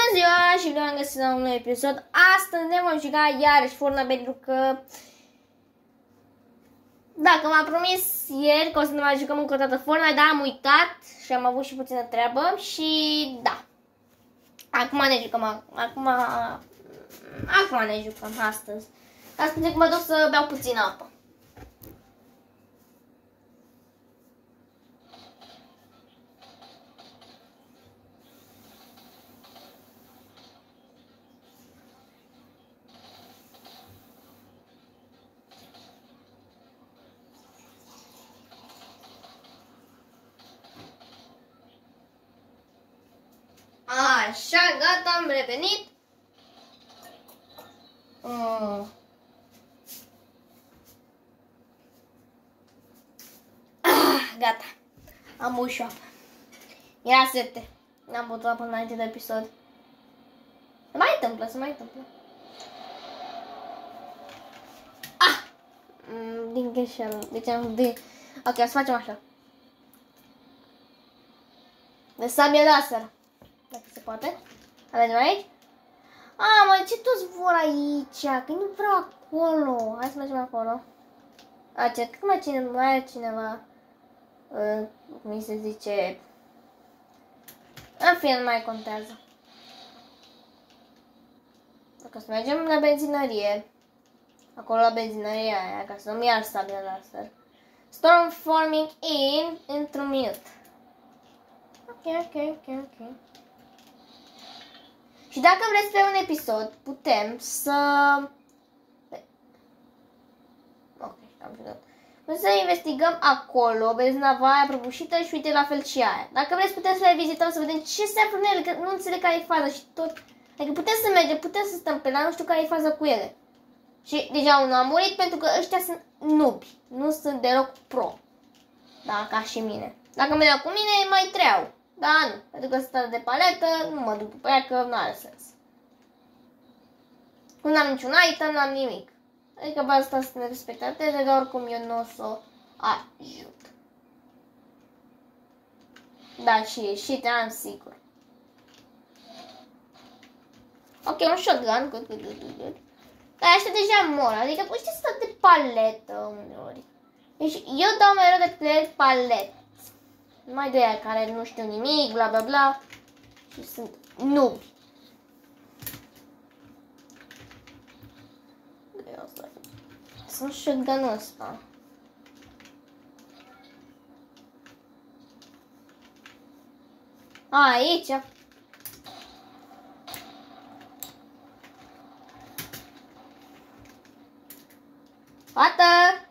Ziua și bine am găsit la un nou episod. Astăzi ne vom juca iarăși Fortnite pentru că dacă m-am promis ieri că o să ne mai jucăm încă o dată Fortnite, dar am uitat și am avut și puțină treabă și da. Acum ne jucăm, acum ne jucăm astăzi. Astăzi mă duc să beau puțină apă. Așa, gata, am revenit. Gata. Am băut apă. Era sete. N-am băut apă înainte de episod. Se mai întâmplă. Din greșeală. Ok, o să facem așa. De sabie laser. Dacă se poate. Avem aici? Mă, ce toți vor aici? Că nu vreau acolo. Hai să mergem acolo. Cred că mai are cineva. Cum se zice. În fine, nu mai contează. Dacă să mergem la benzinărie. Acolo la benzinăria aia, ca să nu-mi iar sabia laser. Storm forming într-un minut. Ok. Și dacă vreți pe un episod, putem să... Ok, am jucat. Putem să investigăm acolo, benzinava aia prăbușită și uite la fel și aia. Dacă vreți, putem să le vizităm, să vedem ce se află în ele, că nu înțeleg care e faza și tot. Adică putem să mergem, putem să stăm pe la, nu știu care e faza cu ele. Și deja unul a murit pentru că ăștia sunt nubi, nu sunt deloc pro. Da, ca și mine. Dacă mergeau cu mine, mai treau. Da, nu. Pentru că stau de paletă, nu mă duc după ea, că nu are sens. Nu am niciun item, n-am nimic. Adică vă asta să ne respectateze, dar oricum eu nu o să o ajut. Da, și te-am sigur. Ok, un shotgun, good. Dar ăștia deja mor, adică ăștia stau de paletă uneori. Deci eu dau mereu de pe paletă. Mai de aia care nu știu nimic, bla bla bla. Și sunt nubi. Sunt shotgun-ul ăsta. Aici. Fată!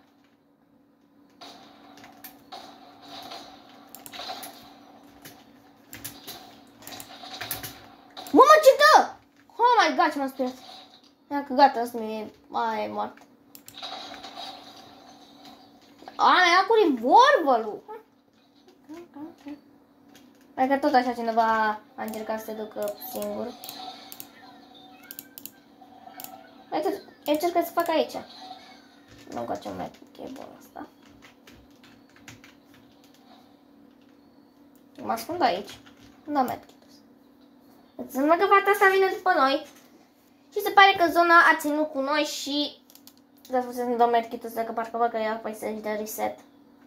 Mă, ce dă? Oh my god, ce m-a speriat. Ia că gata, ăsta mi-e moart. Ia cu revolverul. Adică tot așa cineva a încercat să se ducă singur. Uite, eu încerc să fac aici. Nu încoace un metru, că e bun asta. Mă ascund aici. Nu metru. Înseamnă că fata asta vine după noi. Și se pare că zona a ținut cu noi și... Da, să-mi dau medkit-ul ăsta, că parcă văd că ia apoi să-și dă reset.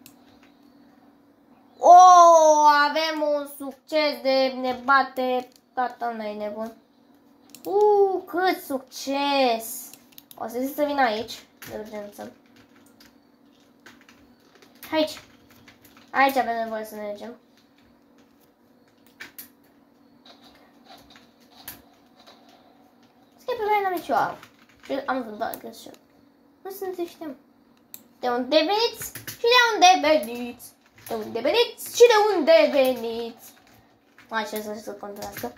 Avem un succes de ne bate toată lumea, e nebun. Cât succes! O să zic să vin aici, de urgență. Aici avem nevoie să mergem. Pe mine n-am nicio armă. Am vândut greșit. Nu sunt să știm. De unde veniți și de unde veniți. De unde veniți și de unde veniți. Mai ce să contrastă.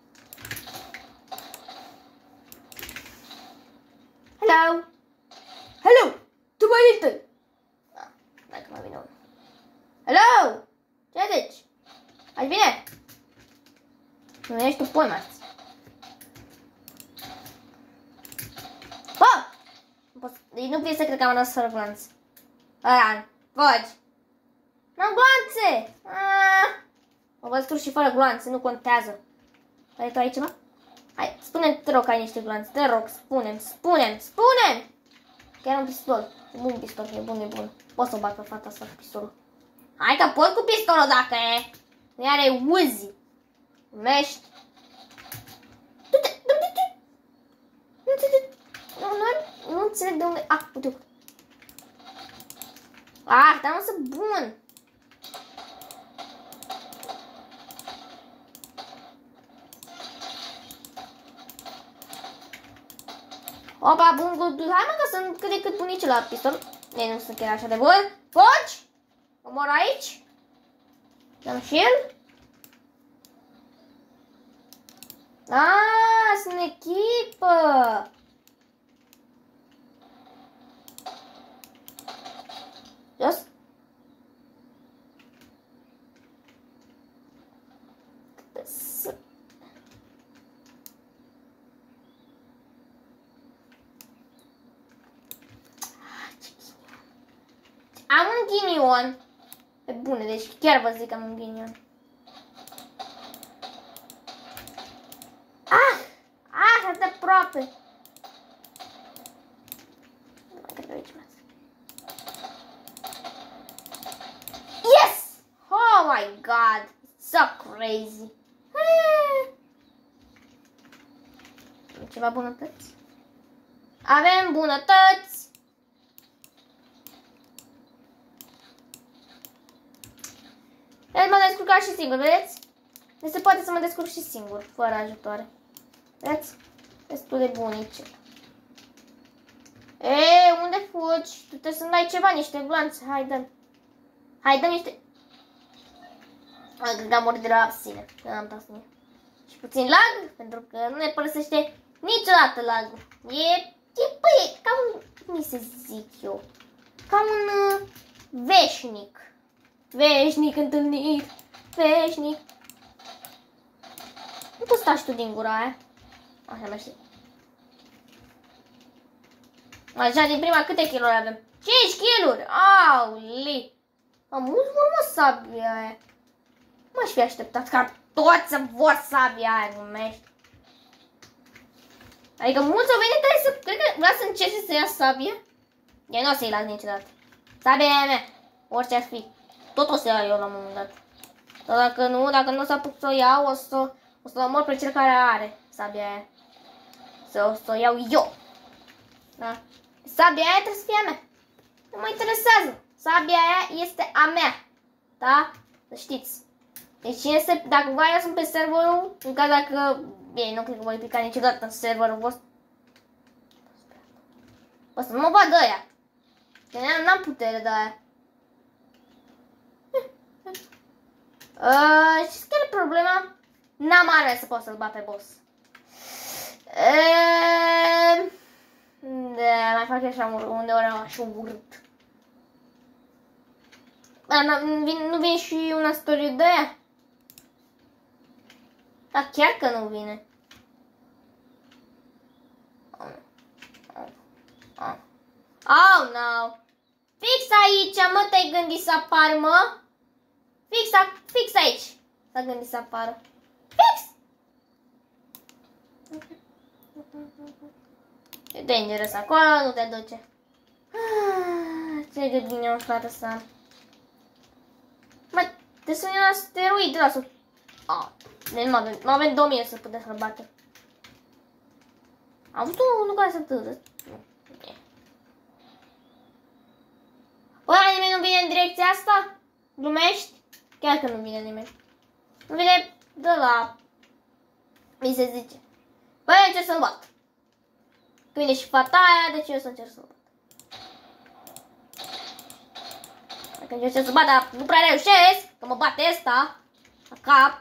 Hello. Tu mai ești? Dacă mai vine unul. Hello. Ce zici? Ai bine? Nu ești tu poimați. Deci nu trebuie să cred că am rămas fără glanțe. Fogi! N-am glanțe! Mă văd scurs și fără glanțe, nu contează. Ai tu aici ceva? Hai, spune-mi, te rog, că ai niște glanțe. Te rog, spune-mi! Chiar un pistol. E bun pistol, e bun. Pot să o bat pe fata asta cu pistolul. Hai că pot cu pistolul dacă e. Nu are Uzi. Mești. Du-te. Nu înțeleg de unde... Ah, uite. Ah, dar nu sunt bun. Opa, bun, hai mă că sunt cât de cât bunici la pistol. Ei, nu sunt chiar așa de bun. Foci! Omor aici. Dăm și el. Ah, sunt echipă. Jos. Am un ghinion. E bune, deci chiar vă zic că am un ghinion. Atât de aproape. Yes! Oh my god! So crazy. Ceva bunătăți? Avem bunătăți. El m-a descurcat și singur, vedeți? Deci se poate să mă descurc și singur, fără ajutoare. Vedeți? Destul de bunice. Ei, unde fugi? Tu trebuie să-mi dai ceva, niște glanțe. Hai, dă-mi. Hai, dă-mi niște... Cred că am murit de la sine, că n-am dat mie. Și puțin lag, pentru că nu ne părăsește niciodată lagul. Păi, ca un... cum să zic eu? Ca un veșnic. Veșnic întâlnit. Veșnic. Nu poți sta și tu din gura aia. Așa, mersi. Așa, din prima, câte kilori avem? 5 kilori! Auli! Am mult mă sabia aia. M-aș fi așteptat ca toți să vor sabia aia, numești. Adică mulți au venit care să... Cred că vrea să încerce să ia sabia. Eu nu o să-i las niciodată. Sabia aia mea. Orice ar fi. Tot o să iau eu la un moment dat. Dar dacă nu o să apuc să o iau, o să omor pe cel care are sabia aia. Să o iau eu. Da? Sabia aia trebuie să fie a mea. Nu mă interesează. Sabia aia este a mea. Da? Să știți. Deci dacă voi sunt pe serverul, în caz dacă... Bine, nu cred că voi pica niciodată în serverul vostru. O să nu mă vadă aia. Că n-am putere de aia. Știți care e problema? N-am arme să pot să-l bat pe boss. Da, mai fac așa undeori așa urât. Nu vine și una story de aia? Da, chiar că nu vine. Oh, no. Fix aici, mă, te-ai gândit să apar, mă? Fix aici s-a gândit să apară. Fix! E dangerous acolo, nu te duce. Ce gândine o frate să am. Mă, te suni la steroid, lasă. Nu avem 2000 să putem să-l bate. Am avut unul care să târă. Bă, nimeni nu vine în direcția asta? Glumești? Chiar că nu vine nimeni. Nu vine de la... Mi se zice. Băi, încerc să-l bat. Că vine și fata aia, deci eu să încerc să-l bat. Dacă încerc să-l bat, dar nu prea reușesc, că mă bate ăsta la cap.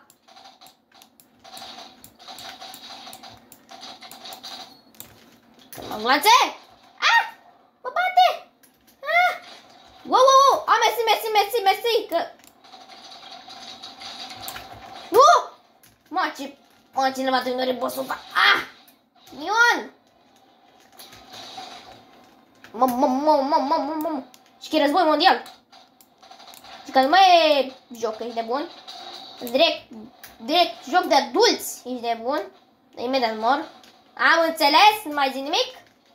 Mă glanțe! Mă bate! Wow! Mersi, că... Nu! Mă, cineva te ignore bossul ăsta. Ion! Și că e război mondial. Și că nu mai e joc, ești de bun. Direct joc de adulți, ești de bun. Imediat mor. Am înțeles, nu mai zi nimic.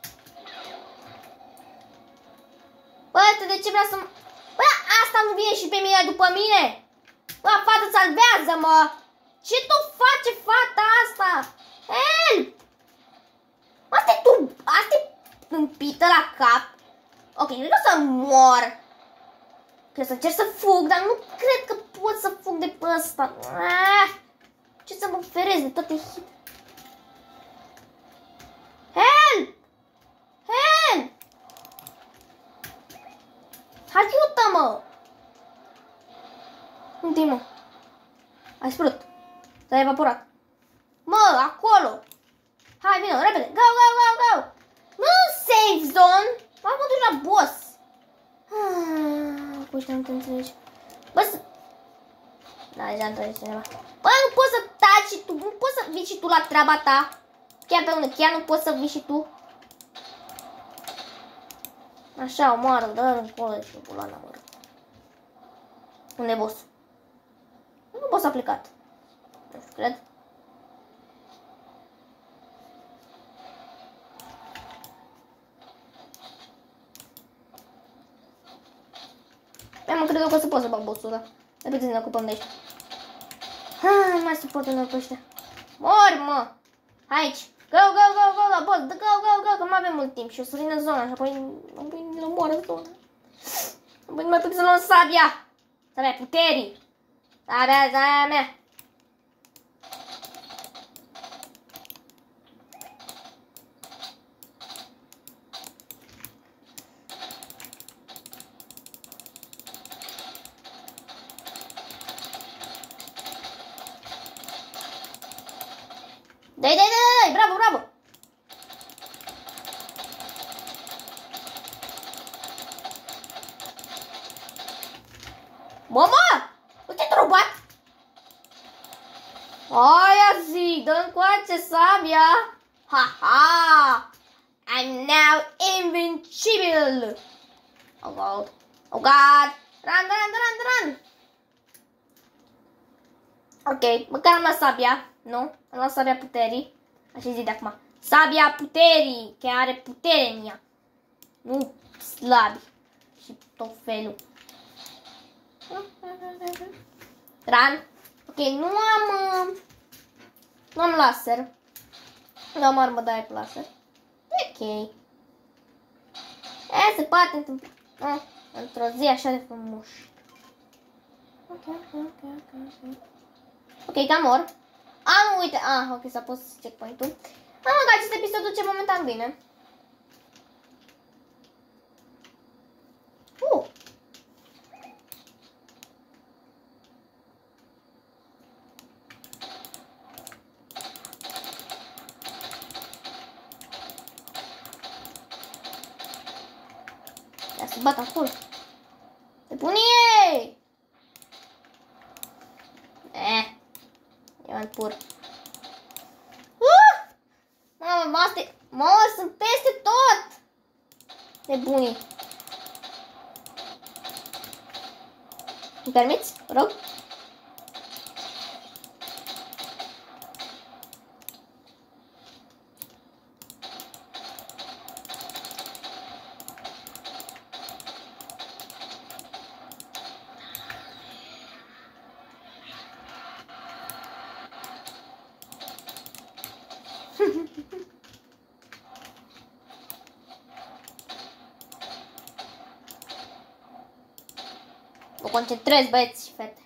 Bă, de ce vrea să... Bă, asta nu vine și pe mine după mine. Bă, fata, salvează-mă. Ce tu face fata asta? Help! Asta-i tu... Asta-i împită la cap. Ok, cred că o să mor. Cred să încerc să fug, dar nu cred că pot să fug de pe ăsta. Ce să mă ferez de toate hit. Help! Help! Ajută-mă! Unde-i, mă? A dispărut. S-a evaporat. Mă, acolo! Hai, vină, repede! Go, go, go, go! Nu safe zone! M-am dus la boss! Cu ăștia nu te înțelegi. Bă, să... Da, deja înțelegi cineva. Bă, nu poți să taci și tu, nu poți să vii și tu la treaba ta. Chiar pe unde, chiar nu poți să vii și tu. Așa, omoară, dă încolo de șobolana, mă rog. Unde e boss? Nu boss a plecat. Nu știu, cred. Mă cred că o să pot să bag boss-ul ăla. Repede să ne ocupăm de aici. Nu mai suportă noi pe ăștia. Mori, mă! Aici! Go, go, go, go, la boss! Go, go, go, că nu avem mult timp și o să vină zona și apoi ne omoară zona. Apoi nu mai putem să luăm sabia! Sabia puterii! Sabia mea! Dai, dai, dai, bravo, bravo! Mama! Uite trobat! Aia zic, dă încoace sabia! Ha, ha! I'm now invincible! Oh god! Oh god! Run, run, run, run! Ok, măcar am luat sabia, nu? Am luat sabia puterii. Așa zi de acum. Sabia puterii, că are putere în ea. Nu slabi. Și tot felul. Run. Ok, nu am laser. Nu am armă de aia cu laser. Ok. Se poate întâmpla. Într-o zi așa de frumos. Ok, cam mor. Uite. Ok, s-a pus checkpoint-ul. Am că acest episod duce momentan bine. Ia să bat acolo. Te pune ei! E mai pur. Mamă, sunt peste tot! Nebunii. Îmi permiți? Rog? Vă concentrez, băieți și fete.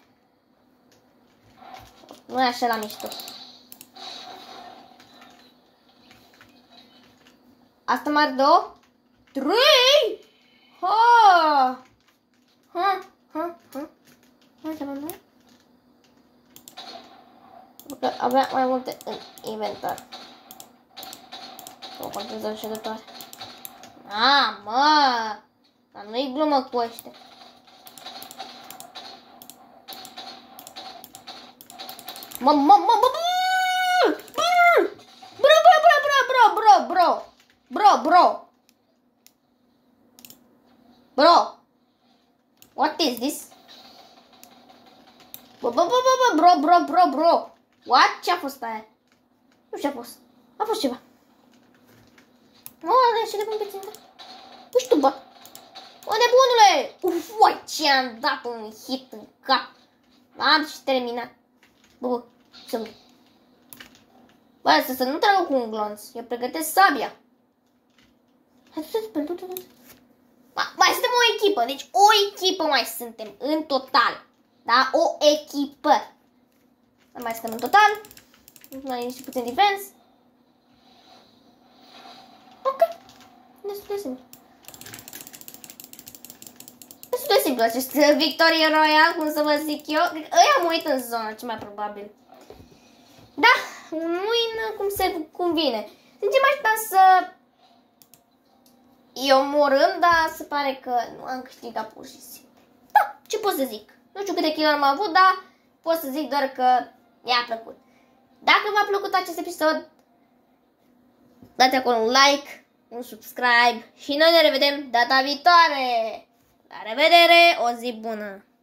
Nu e așa la mișto. Asta mai are 2? 3! Ha! Avea mai multe în inventar. O concentrăm și de toate. Mă! Dar nu-i glumă cu ăștia. Bro. What is this? Bro. What? Ce-a fost aia? Nu știu ce a fost. A fost ceva. Oale, ce de bun pe țintă. Nu știu, bă. O, nebunule! Uai, ce am dat un hit în cap. Am și terminat. Bă, să vrei. Bă, să nu tragă cu un glonț. Eu pregătesc sabia. Mai suntem o echipă. Deci o echipă mai suntem în total. Da? O echipă. Mai suntem în total. Mai și puțin defense. Ok. Destul de simplu. Destul de simplu acest Victorie Royale, cum să vă zic eu. Ăia am uit în zonă, ce mai probabil. Da, un win cum se convine. Sincer, mai așteptam să îi omorâm, dar se pare că nu am câștigat pur și simplu. Da, ce pot să zic? Nu știu câte kill am avut, dar pot să zic doar că mi-a plăcut. Dacă v-a plăcut acest episod, dați acolo un like, un subscribe și noi ne revedem data viitoare. La revedere, o zi bună!